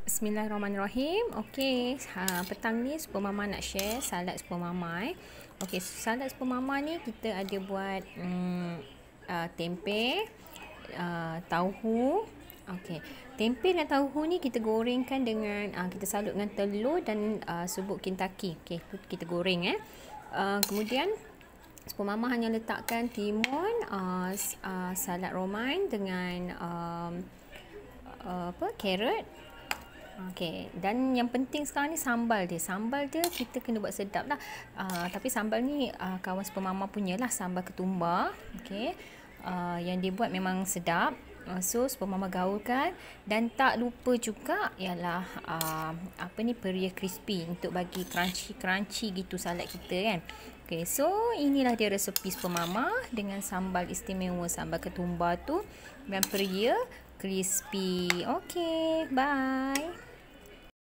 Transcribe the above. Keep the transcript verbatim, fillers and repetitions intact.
Bismillahirrahmanirrahim. Okey, ha, petang ni Super Mama nak share salad Super Mama eh. Okey, salad Super Mama ni kita ada buat um, uh, tempe, uh, tauhu. Okey, tempe dan tauhu ni kita gorengkan dengan uh, kita salut dengan telur dan uh, subuk Kentucky. Okey, kita goreng eh. Uh, kemudian Super Mama hanya letakkan timun, uh, uh, salad romaine dengan um, uh, apa carrot. Okey, dan yang penting sekarang ni sambal dia. Sambal dia kita kena buat sedap lah. Uh, tapi sambal ni uh, kawan Super Mama punya lah, sambal ketumbar. Okey, uh, yang dia buat memang sedap. Uh, so Super Mama gaulkan, dan tak lupa juga ialah uh, apa ni peria crispy untuk bagi crunchy-crunchy gitu salad kita kan. Okey, so inilah dia resepi Super Mama dengan sambal istimewa, sambal ketumbar tu dan peria crispy. Okey, bye.